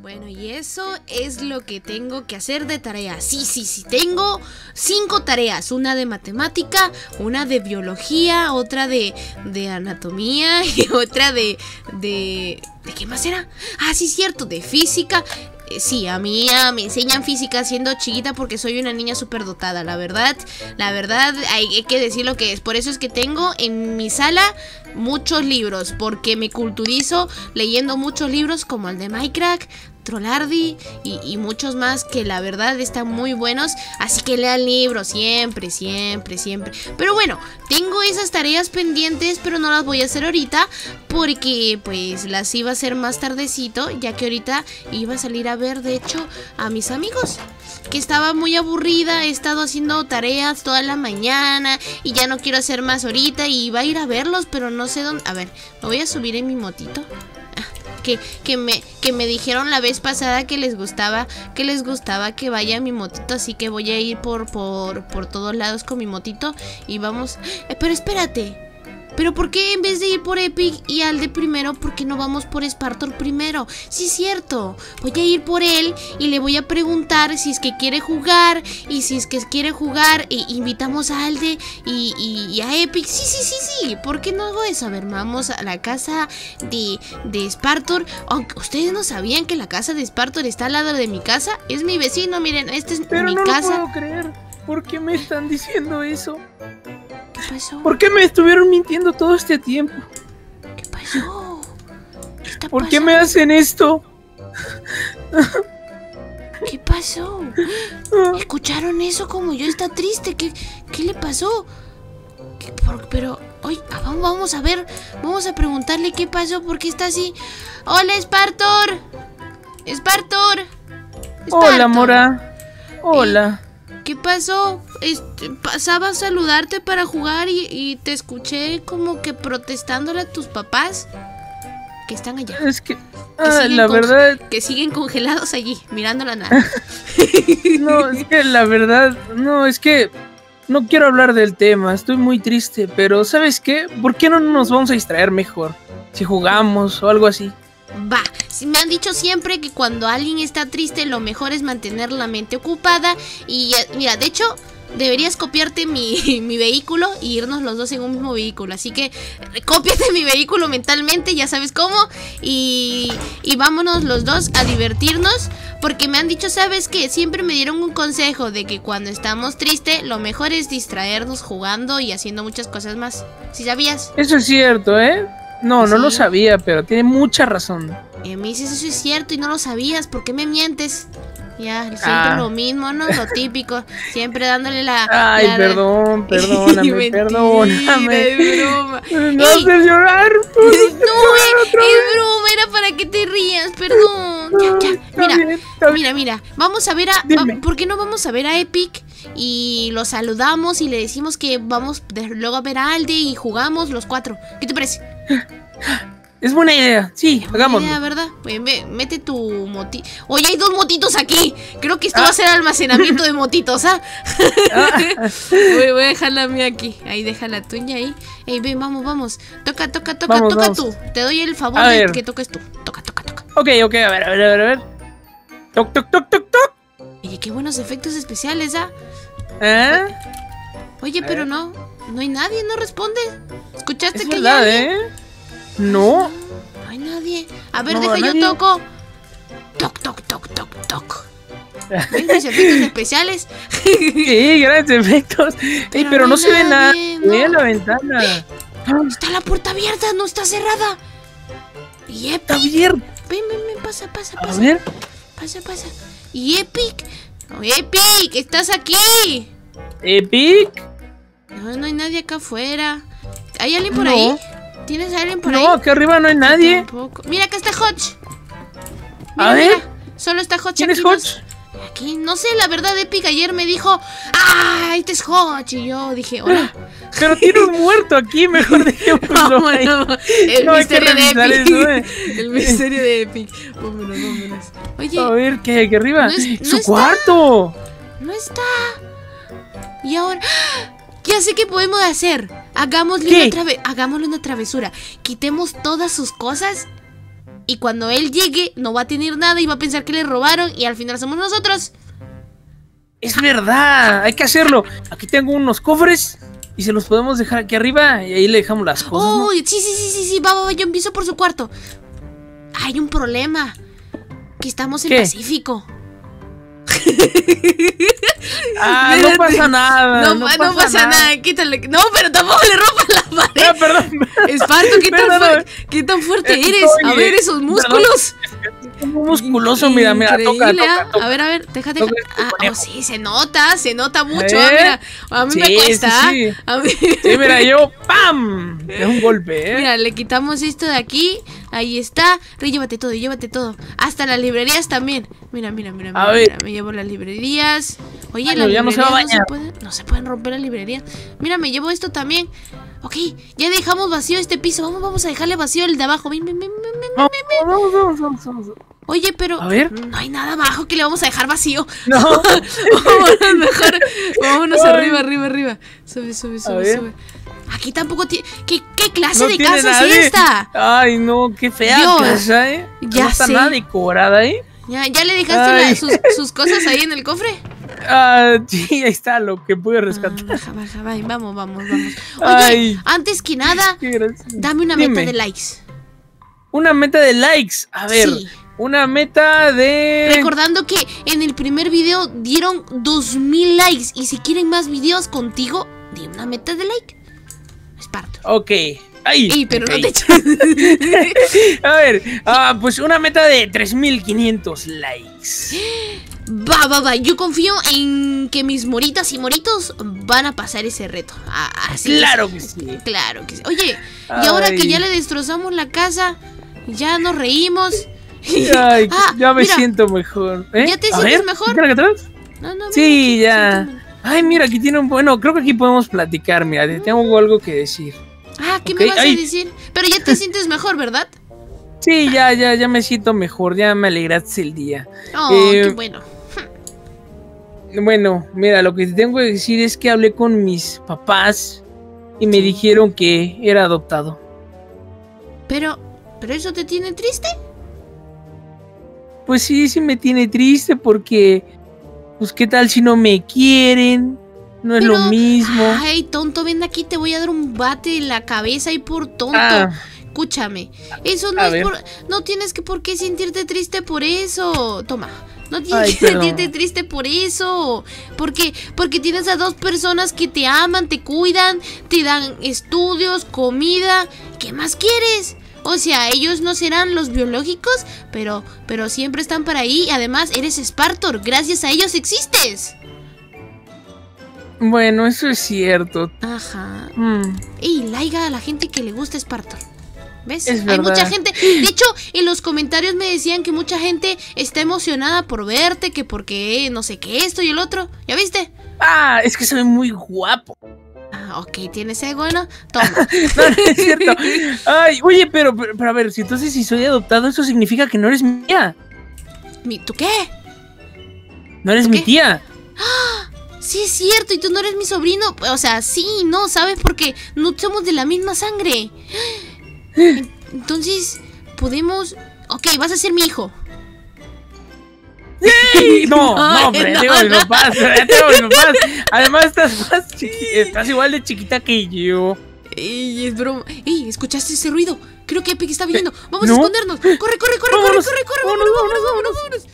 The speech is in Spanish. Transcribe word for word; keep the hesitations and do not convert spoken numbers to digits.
Bueno, y eso es lo que tengo que hacer de tarea. Sí, sí, sí, tengo cinco tareas. Una de matemática, una de biología, otra de, de anatomía y otra de, de... ¿De qué más era? Ah, sí, cierto, de física. Eh, Sí, a mí ah, me enseñan física siendo chiquita porque soy una niña súper dotada, la verdad. La verdad, hay, hay que decir lo que es. Por eso es que tengo en mi sala muchos libros, porque me culturizo leyendo muchos libros como el de Minecraft, Trollardy y, y muchos más que la verdad están muy buenos. Así que lean libros siempre, siempre, siempre. Pero bueno, tengo esas tareas pendientes, pero no las voy a hacer ahorita porque pues las iba a hacer más tardecito, ya que ahorita iba a salir a ver de hecho a mis amigos, que estaba muy aburrida. He estado haciendo tareas toda la mañana y ya no quiero hacer más ahorita y iba a ir a verlos, pero no sé dónde. A ver, me voy a subir en mi motito. Que, que, me, que me dijeron la vez pasada que les gustaba que les gustaba que vaya mi motito, así que voy a ir por, por, por todos lados con mi motito y vamos... Eh, pero espérate, pero ¿por qué en vez de ir por Epic y Alde primero, por qué no vamos por Spartor primero? Sí, es cierto, voy a ir por él y le voy a preguntar si es que quiere jugar. Y si es que quiere jugar, e invitamos a Alde y, y, y a Epic. Sí, sí, sí, sí, ¿por qué no hago eso? A ver, vamos a la casa de, de Spartor. Aunque ustedes no sabían que la casa de Spartor está al lado de mi casa. Es mi vecino, miren, esta es Pero mi no casa. lo puedo creer. ¿Por qué me están diciendo eso? ¿Qué pasó? ¿Por qué me estuvieron mintiendo todo este tiempo? ¿Qué pasó? ¿Qué está ¿Por qué pasando? me hacen esto? ¿Qué pasó? ¿Escucharon eso? Como yo está triste. ¿Qué, qué le pasó? ¿Qué por- pero, oye, ah, vamos, vamos a ver. Vamos a preguntarle qué pasó. ¿Por qué está así? Hola, Spartor. Spartor. Hola, Spartor. Mora. Hola. ¿Qué pasó? Este, pasaba a saludarte para jugar y, y te escuché como que protestándole a tus papás que están allá. Es que... Que Ah, siguen la conge- verdad... Que siguen congelados allí, mirando la nada. No, es que la verdad... No, es que... No quiero hablar del tema, estoy muy triste, pero ¿sabes qué? ¿Por qué no nos vamos a distraer mejor? Si jugamos o algo así. Va, si me han dicho siempre que cuando alguien está triste lo mejor es mantener la mente ocupada. Y eh, mira, de hecho, deberías copiarte mi, mi vehículo y irnos los dos en un mismo vehículo. Así que eh, cópiate mi vehículo mentalmente, ya sabes cómo. Y, y vámonos los dos a divertirnos. Porque me han dicho, ¿sabes qué? Siempre me dieron un consejo de que cuando estamos tristes lo mejor es distraernos jugando y haciendo muchas cosas más. ¿Sí sabías? Eso es cierto, ¿eh? No, no Sí. lo sabía, pero tiene mucha razón. Y me dices, eso es cierto y no lo sabías, ¿por qué me mientes? Ya, siempre Ah. lo mismo, ¿no? Lo típico, siempre dándole la... Ay, la- perdón, perdóname, Mentira, perdóname. es broma. No Ey, haces llorar. no, es, es broma, era para que te rías, perdón. Ya, ya, Está mira, bien, está bien. mira, mira, vamos a ver a... Dime. va- ¿Por qué no vamos a ver a Epic? Y lo saludamos y le decimos que vamos de- luego a ver a Alde y jugamos los cuatro. ¿Qué te parece? Es buena idea, sí, Buena hagámoslo. idea, ¿verdad? Ve- ve- mete tu moti... Oye, hay dos motitos aquí. Creo que esto Ah. va a ser almacenamiento de motitos, ¿ah? Ah, Voy, voy a dejar la mía aquí. Ahí, deja la tuya ahí. Ey, ven, vamos, vamos. Toca, toca, toca, Vamos, toca vamos. tú. Te doy el favor A de ver. que toques tú. Toca, toca, toca. ok, ok, a ver, a ver, a ver, a ver. Toc, toc, toc, toc, toc. Oye, qué buenos efectos especiales, ¿ah? ¿Eh? Oye, A pero ver. no. No hay nadie, no responde. ¿Escuchaste Es que verdad, hay alguien? ¿eh? No. No hay nadie. A ver, No, deja nadie. yo toco. Toc, toc, toc, toc, toc. ¿Ves mis efectos especiales? Sí, grandes efectos. Ey, Pero pero no no hay se ve nada. nadie, Ve no. la ventana. Está la puerta abierta, no está cerrada. Y Está Epic. abierto. Ven, ven, ven, pasa, pasa, A pasa. ver. Pasa, pasa. Y Epic. Oh, Epic, estás aquí. Epic. No, no hay nadie acá afuera. ¿Hay alguien por No. ahí? ¿Tienes a alguien por ahí? No, aquí arriba no hay nadie. Tampoco. Mira, acá está Hodge. A Mira, ver. mira. Solo está Hodge ¿Quién aquí. es no- Hodge? Aquí, no sé, la verdad, Epic ayer me dijo, ¡ah, este es Hodge! Y yo dije, hola. Pero tiene un muerto aquí, mejor dejémoslo ahí. Vámonos. El No hay que misterio de revisar Epic. eso, eh. El misterio de Epic. Vámonos, vámonos. Oye, A ver, ¿qué hay aquí arriba? No es- no ¡Su está. cuarto! no está. Y ahora, ¡ah! Ya sé qué podemos hacer. Hagámosle ¿Qué? una, trave- hagámosle una travesura. Quitemos todas sus cosas Y cuando él llegue, no va a tener nada y va a pensar que le robaron y al final somos nosotros. Es verdad, hay que hacerlo. Aquí tengo unos cofres y se los podemos dejar aquí arriba y ahí le dejamos las cosas. Oh, ¿no? sí, sí, sí, sí, sí, va, va, va, yo empiezo por su cuarto. Hay un problema. Que estamos en ¿Qué? Pacífico. Ah, no pasa nada. No, no no pasa, pasa nada. nada, quítale. No, pero tampoco le rompas la pared. Ah, perdón. Esparto, ¿qué, tan fuer ¿qué tan fuerte Estoy eres? A ver bien. esos músculos. Es muy musculoso, mira, mira, toca, Increíble, toca, ¿ah? toca. A ver, a ver, déjate. Toca Ah, este oh, conejo. sí, se nota, se nota mucho. ¿Eh? Ah, mira, a mí Sí, me cuesta. sí, sí. ¿ah? A mí... Sí, mira, yo, ¡pam! Es un golpe, ¿eh? Mira, le quitamos esto de aquí. Ahí está. Rey, llévate todo, llévate todo. Hasta las librerías también. Mira, mira, mira, A mira, ver. mira, me llevo las librerías. Oye, Ay, las no, ya no librerías se va a no, bañar. se pueden, no se pueden romper las librerías. Mira, me llevo esto también. Ok, ya dejamos vacío este piso. Vamos, vamos a dejarle vacío el de abajo. Ven, ven, ven, ven, ven. Vamos, vamos, vamos, vamos, vamos. Oye, pero A ver. no hay nada abajo que le vamos a dejar vacío. No. Vámonos mejor. Vámonos Ay. arriba, arriba, arriba. Sube, sube, A sube, ver. sube. Aquí tampoco tiene. ¿Qué, qué clase No de tiene casa nadie. es esta? Ay, no, qué fea Dios. casa, ¿eh? Ya no está sé. nada decorada, ¿eh? ¿Ya, ya le dejaste Ay. la- sus, sus cosas ahí en el cofre? Ah, sí, ahí está lo que pude Ah, rescatar. baja, baja, baja. Vamos, vamos, vamos. Oye, Ay. antes que nada, Qué gracia. dame una Dime. meta de likes. Una meta de likes. A ver, Sí. una meta de... Recordando que en el primer video dieron dos mil likes. Y si quieren más videos contigo, di una meta de like. Esparto. Ok. Ay, Ey, pero ok. no te eches. A ver, ah, pues una meta de tres mil quinientos likes. Va, va, va. Yo confío en que mis moritas y moritos van a pasar ese reto. Ah, así Claro es. que sí. Claro que sí. Oye, y ahora Ay. que ya le destrozamos la casa, ya nos reímos. Ay, Ah, ya me mira. siento mejor. ¿Eh? ¿Ya te A sientes ver, mejor? ¿qué atrás? No, no, Sí, mira, ya. siéntame. Ay, mira, aquí tiene un... Bueno, creo que aquí podemos platicar. Mira, te tengo algo que decir. Ah, ¿qué Ok, me vas ay. a decir? Pero ya te sientes mejor, ¿verdad? Sí, ya, ya, ya me siento mejor. Ya me alegraste el día. Oh, Eh, qué bueno. Bueno, mira, lo que te tengo que decir es que hablé con mis papás y me dijeron que era adoptado. Pero, ¿pero eso te tiene triste? Pues sí, sí me tiene triste porque, pues qué tal si no me quieren, no es Pero, lo mismo. Ay, tonto, ven aquí, te voy a dar un bate en la cabeza y por tonto. Ah, Escúchame, eso no A es ver. por... No tienes que por qué sentirte triste por eso. Toma, no tienes Ay, que pero- sentirte triste por eso. Porque, porque tienes a dos personas que te aman, te cuidan, te dan estudios, comida. ¿Qué más quieres? O sea, ellos no serán los biológicos, pero, pero siempre están para ahí. Además, eres Spartor, gracias a ellos existes. bueno, eso es cierto. Ajá. Mm, Y laiga a la gente que le gusta Spartor. ¿Ves? Es Hay verdad. mucha gente. De hecho, en los comentarios me decían que mucha gente está emocionada por verte, que porque no sé qué, esto y el otro. ¿Ya viste? Ah, es que soy muy guapo. Ah, ok, tienes ego, ¿no? Toma. No, no es cierto. Ay, oye, pero, pero, pero a ver, si entonces si soy adoptado, eso significa que no eres mía. Mi- ¿Tú qué? No eres ¿Tú mi qué? tía. Sí, es cierto, y tú no eres mi sobrino. O sea, sí, no, ¿sabes? Porque no somos de la misma sangre. Entonces, podemos. Ok, vas a ser mi hijo. Sí, no, No, no, hombre, no, tengo mis no. papás, ya tengo mis papás. Además, estás más chiqui- estás igual de chiquita que yo. Ey, es broma. Ey, ¿escuchaste ese ruido? Creo que Epic está viniendo. Vamos ¿no? a escondernos. Corre, corre, corre, corre, Vámonos, corre, corre. vámonos, Vámonos, vámonos, vámonos, vámonos.